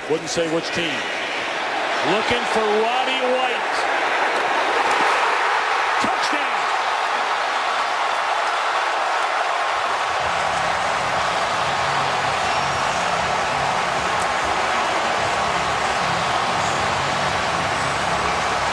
Wouldn't say which team. Looking for Roddy White.